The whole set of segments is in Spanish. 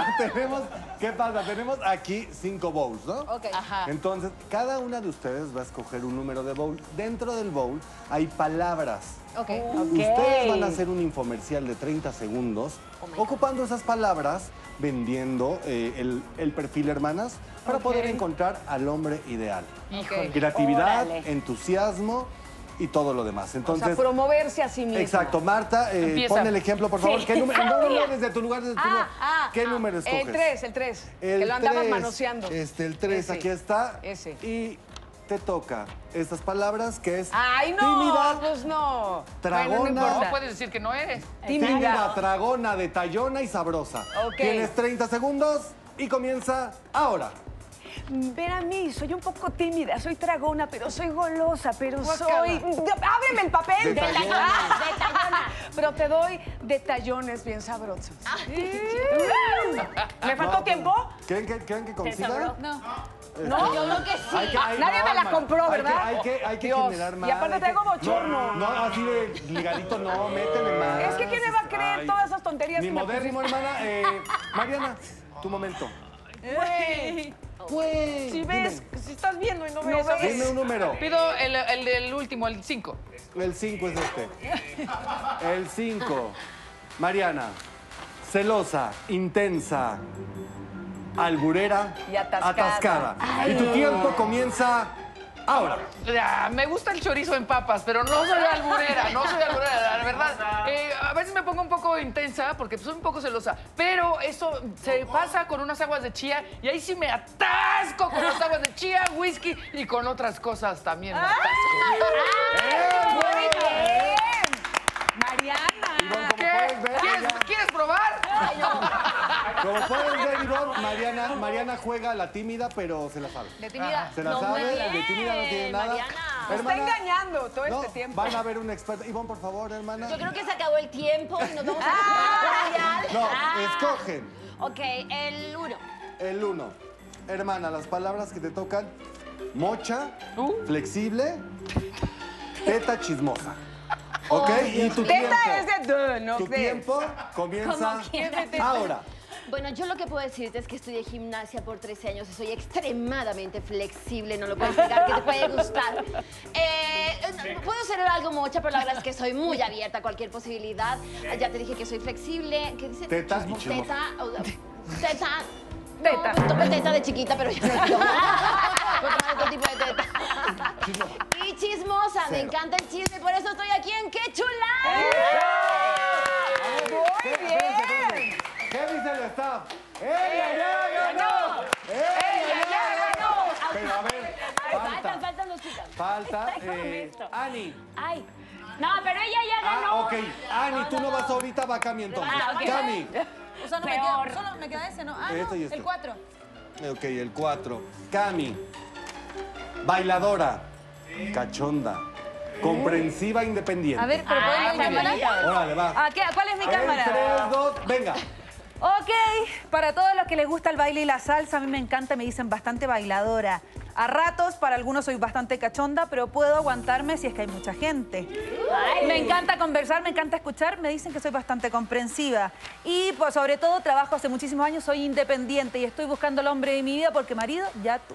¿Qué pasa? Tenemos aquí 5 bowls, ¿no? Ok. Ajá. Entonces, cada una de ustedes va a escoger un número de bowl. Dentro del bowl hay palabras. Ok. Ustedes van a hacer un infomercial de 30 segundos ocupando esas palabras, vendiendo el perfil hermanas para poder encontrar al hombre ideal. Híjole. Creatividad, Órale. entusiasmo y todo lo demás. O sea, Entonces, promoverse a sí mismo. exacto. Marta, Empieza. pon el ejemplo, por favor. Sí. ¿Qué número? No, desde tu lugar, desde tu lugar. ¿Qué número escoges? El 3. Que lo andabas 3. manoseando. El 3, Ese. aquí está. Ese. Y te toca estas palabras que es ¡Ay, no! tímida, Pues no. tragona. Bueno, no No importa. puedes decir que no eres. tímida, tragona, detallona y sabrosa. Ok. Tienes 30 segundos y comienza ahora. Ven a mí, soy un poco tímida, soy tragona, pero soy golosa, pero Guácala. soy... ¡Ábreme el papel! Detallona. Detallona. Pero te doy detallones bien sabrosos. ¿Me faltó tiempo? ¿Creen que consiga? sobró. No, Yo creo que sí. Nadie me la compró, ¿verdad? Hay que Dios. generar más. Y aparte hay traigo que- bochorno. No, así de ligadito no, métele más. Es que ¿quién me va a creer Ay, todas esas tonterías Ni que me modérrimo, hermana. Mariana, tu momento. Güey, Güey. si ves, si estás viendo y no ves. Dime un número. Pido el del último, el 5. El 5 es este. El 5. Mariana, celosa, intensa, alburera, Y atascada. Y tu tiempo comienza ahora. Me gusta el chorizo en papas, pero no soy alburera, la verdad. A veces me pongo un poco intensa porque soy un poco celosa, pero eso se pasa con unas aguas de chía y ahí sí me atasco con las aguas de chía, whisky y con otras cosas también me atasco. Muy bien. Mariana. Ivonne, como ¿Qué? puedes ver, ¿Quieres probar? como puedes ver, Ivonne, Mariana juega a la tímida, pero se la sabe. De tímida. Se la No, sabe, muy de tímida no tiene bien, nada. Mariana. Me está engañando todo No, este tiempo. van a ver una experta. Ivonne, por favor, hermana. Yo creo que se acabó el tiempo y nos vamos a No, escogen Ok, el 1. el 1. Hermana, las palabras que te tocan: mocha, flexible, teta chismosa. ¿Ok? Y tu tiempo. Teta es de ¿no? Tu tiempo comienza Como quieras. ahora. Bueno, yo lo que puedo decirte es que estudié gimnasia por 13 años y soy extremadamente flexible, no lo puedo explicar, que te puede gustar. Puedo ser algo mocha, pero la verdad es que soy muy abierta a cualquier posibilidad. Ya te dije que soy flexible. ¿Qué dice? Teta y chismosa. Teta. Teta. No, tomé teta de chiquita, pero ya no. Voy a tomar otro tipo de teta. Y chismosa, me Cero. encanta el chisme, por eso estoy aquí en ¡Qué chula! Muy bien. ¿Qué dice el staff? ¡Ella ya ganó! ¡Ella ya ganó! Pero a ver, Faltan los chicas. falta. Con esto. Ani. Ay. No, pero ella ya ganó. Ok. Ani, tú no vas ahorita, va Cami entonces. Ah, ok. Cami. O sea, no me Peor. queda, solo me queda ese, ¿no? Ah, Esto y no, esto. el 4. Ok, el 4. Cami. Bailadora. Cachonda. Comprensiva, independiente. A ver, pero ¿puedo ir a mi cámara? Órale, va. ¿Cuál es mi A ver, cámara? 3, 2, venga. Ok, para todos los que les gusta el baile y la salsa, a mí me encanta, me dicen bastante bailadora. A ratos, para algunos soy bastante cachonda, pero puedo aguantarme si es que hay mucha gente. Me encanta conversar, me encanta escuchar, me dicen que soy bastante comprensiva. Y pues sobre todo trabajo hace muchísimos años, soy independiente y estoy buscando al hombre de mi vida porque marido ya tuve.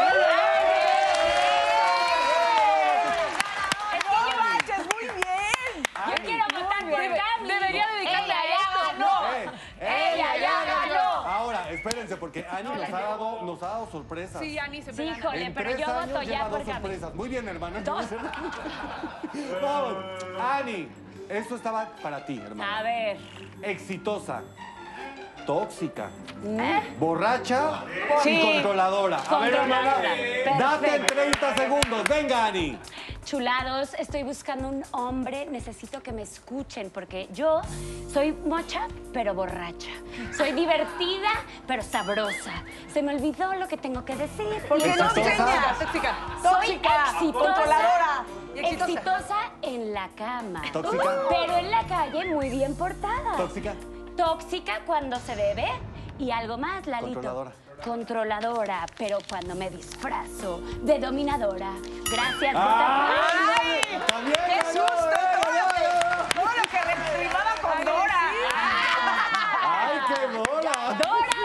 Muy bien. Yo quiero votar por Cami. Debería dedicarme a Ella esto. ya ganó. Ella ya ganó. Ahora, espérense, porque Ani nos ha dado sorpresas. Sí, Ani se Sí, pega. híjole, En pero 3 yo años voto lleva ya 2 por Cami. sorpresas. Muy bien, hermana. Dos. Vamos. Ani, esto estaba para ti, hermana. A ver. Exitosa, tóxica, borracha y controladora. A ver, hermana, Controladora. date Perfecto. 30 segundos. Venga, Ani. Chulados, estoy buscando un hombre, necesito que me escuchen porque yo soy mocha, pero borracha. Soy divertida, pero sabrosa. Se me olvidó lo que tengo que decir. ¿Por qué no Exitosa. enseñas? Tóxica. Soy exitosa. Controladora. Y Exitosa en la cama. Tóxica. Pero en la calle muy bien portada. Tóxica. Tóxica cuando se bebe. Y algo más, Lalito. Controladora. Controladora, pero cuando me disfrazo de dominadora. Gracias, ¡Ay! ¡También ¡Qué ganó! susto! Todo lo que rimaba con Dora. ¡Ay, qué bola! Dora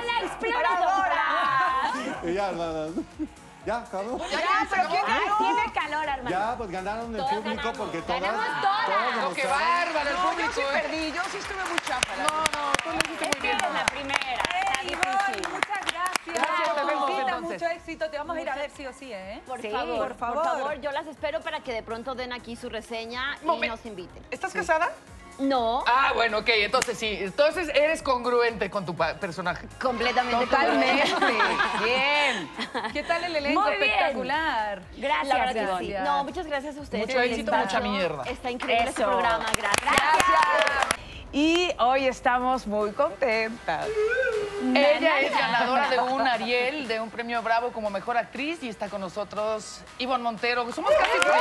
Y ya, cabrón. Ya, pero ¿quién ganó? Tiene calor, Armando. Ya, pues ganaron el público porque todas... Ganamos todas. No, qué bárbaro el No, público. yo sí perdí, yo sí estuve muy chafa. No, tú lo hiciste muy bien. Es la primera. Está Ivonne, difícil. muchas gracias. Gracias, te vemos, Felicita, entonces. mucho éxito. Te vamos a ir a ver sí o sí, ¿eh? Por Sí, favor, por favor. yo las espero para que de pronto den aquí su reseña y Momen- nos inviten. ¿Estás casada? No, Ah, bueno, ok, entonces sí. Entonces eres congruente con tu personaje. completamente. Totalmente. Bien. ¿Qué tal el elenco? Muy bien. Espectacular. Gracias, La verdad que Ivonne. sí. Gracias. No, muchas gracias a ustedes. Mucho por el éxito, espacio. mucha mierda. Está increíble este Eso. programa, gracias. Y hoy estamos muy contentas. Ella es ganadora de un Ariel, de un premio Bravo como mejor actriz y está con nosotros Ivonne Montero. Somos casi tres.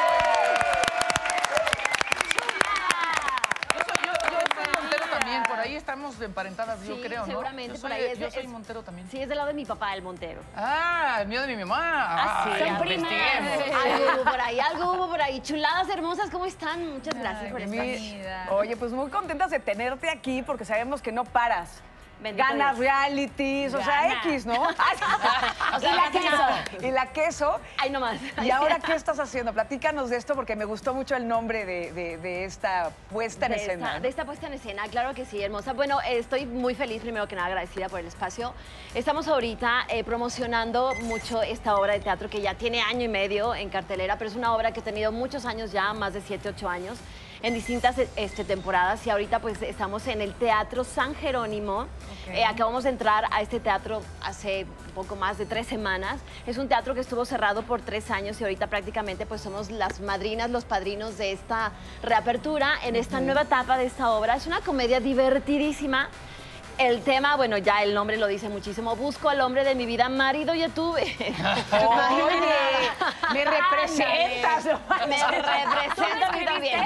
Yo soy Montero también, por ahí estamos emparentadas, yo Sí, creo, ¿no? seguramente, Yo por soy, ahí es yo de- soy es- Montero también. Sí, es del lado de mi papá, el Montero. Ah, el mío de mi mamá. Ah, sí, Ay, son primas. investiguemos. Algo hubo por ahí. Chuladas hermosas, ¿cómo están? Muchas gracias por mi estar. vida. Oye, pues muy contentas de tenerte aquí porque sabemos que no paras. Bendito Ganas Dios. realities, o sea, Gana. X, ¿no? O sea, Y la queso. Y la queso. Ay, no más. ¿Y ahora qué estás haciendo? Platícanos de esto porque me gustó mucho el nombre de esta puesta en de escena. Esta, ¿no? de esta puesta en escena, claro que sí, hermosa. Bueno, estoy muy feliz, primero que nada, agradecida por el espacio. Estamos ahorita promocionando mucho esta obra de teatro que ya tiene año y medio en cartelera, pero es una obra que ha tenido muchos años ya, más de 7, 8 años, en distintas temporadas. Y ahorita pues estamos en el Teatro San Jerónimo. Acabamos de entrar a este teatro hace poco más de 3 semanas. Es un teatro que estuvo cerrado por 3 años y ahorita prácticamente pues somos las madrinas, los padrinos de esta reapertura en esta nueva etapa de esta obra. Es una comedia divertidísima. El tema, bueno, ya el nombre lo dice muchísimo. Busco al hombre de mi vida, marido ya tuve. Oye, me representas. Me representa a mí también.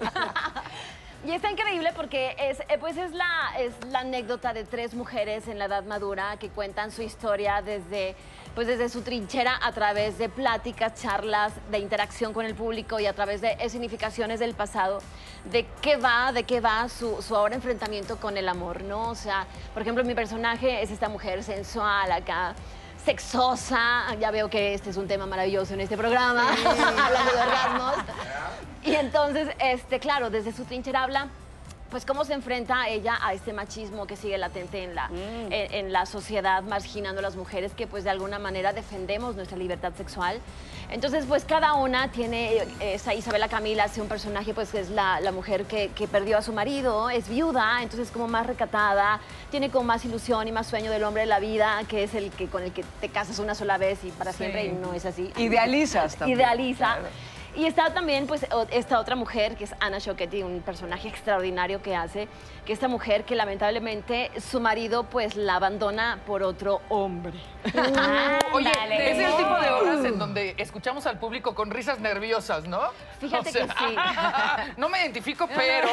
Y está increíble porque es la anécdota de 3 mujeres en la edad madura que cuentan su historia desde su trinchera a través de pláticas, charlas, de interacción con el público y a través de significaciones del pasado, de qué va su ahora enfrentamiento con el amor, ¿no? O sea, por ejemplo, mi personaje es esta mujer sensual acá, sexosa. Ya veo que este es un tema maravilloso en este programa, hablando de orgasmos. Y entonces, claro, desde su trinchera habla, pues cómo se enfrenta ella a este machismo que sigue latente en la sociedad, marginando a las mujeres que pues de alguna manera defendemos nuestra libertad sexual. Entonces, pues cada una tiene, Isabela Camila hace un personaje pues que es la mujer que perdió a su marido, es viuda, entonces como más recatada, tiene como más ilusión y más sueño del hombre de la vida, que es el que con el que te casas una sola vez y para siempre, y no es así. Idealizas también. Idealiza. Claro. Y está también pues esta otra mujer que es Ana Choquetti, un personaje extraordinario que hace, que esta mujer que lamentablemente su marido pues la abandona por otro hombre. Oye, Ándale. es el tipo de obras en donde escuchamos al público con risas nerviosas, ¿no? Fíjate que sí. No me identifico, pero...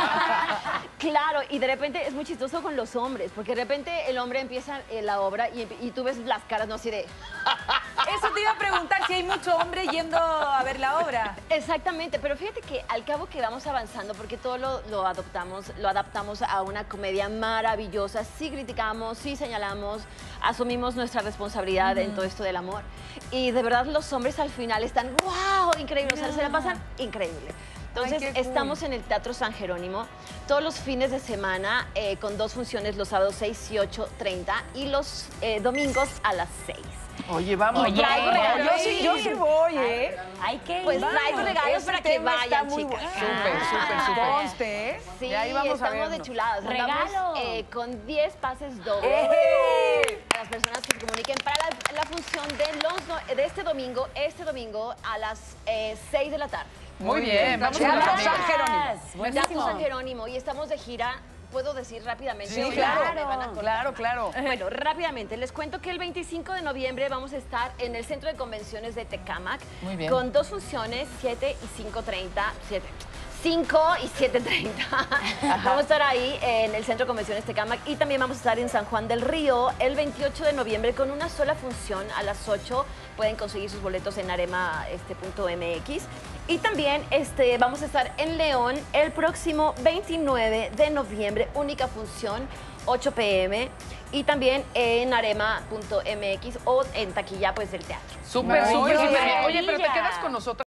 Claro, y de repente es muy chistoso con los hombres, porque de repente el hombre empieza la obra y tú ves las caras, ¿no? Así de... Eso te iba a preguntar si hay mucho hombre yendo a ver la obra. Exactamente, pero fíjate que al cabo que vamos avanzando, porque todo lo adaptamos a una comedia maravillosa, sí criticamos, sí señalamos, asumimos nuestra responsabilidad en todo esto del amor. Y de verdad los hombres al final están, wow, increíble, o sea, se la pasan increíble. Entonces, Ay, qué cool. estamos en el Teatro San Jerónimo todos los fines de semana con 2 funciones, los sábados 6 y 8:30 y los domingos a las 6. Oye, vamos. Oye, traigo regalos. Yo sí voy, ¿eh? Hay que ir. Pues traigo regalos Ese para que tema está vayan, muy chicas. bueno. Súper. Conste, ¿eh? Sí, Ya ahí vamos a estamos de vernos. chuladas. Andamos ¡Regalo! con 10 pases dobles ¡Eh! a las personas que se comuniquen para la función de este domingo a las 6 de la tarde. Muy bien, vamos Teatro con las San amigas. Jerónimo. Teatro Buenísimo. San Jerónimo y estamos de gira. ¿Puedo decir rápidamente? Sí, O ya claro. me van a cortar. Claro. Bueno, rápidamente, les cuento que el 25 de noviembre vamos a estar en el Centro de Convenciones de Tecámac. Muy bien. Con 2 funciones, 7 y 5 y 7:30. Vamos a estar ahí en el Centro de Convenciones Tecámac y también vamos a estar en San Juan del Río el 28 de noviembre con una sola función a las 8. Pueden conseguir sus boletos en arema.mx. Y también vamos a estar en León el próximo 29 de noviembre, única función, 8 p.m. y también en arema.mx o en taquilla pues del teatro. Súper, súper, súper bien. Oye, pero te Maravilla. quedas con nosotros.